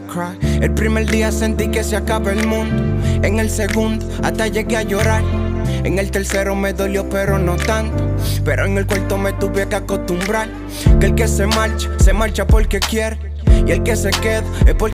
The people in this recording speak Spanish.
cry. El primer día sentí que se acaba el mundo. En el segundo hasta llegué a llorar. En el tercero me dolió pero no tanto. Pero en el cuarto me tuve que acostumbrar. Que el que se marcha porque quiere. Y el que se queda es porque